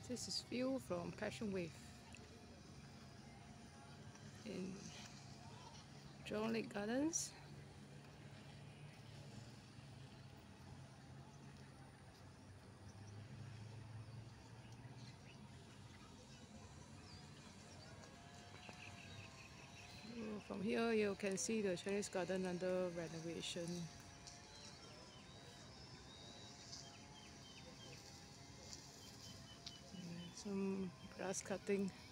This is view from Passion Wave in Jurong Lake Gardens. From here you can see the Chinese Garden under renovation. Some grass cutting.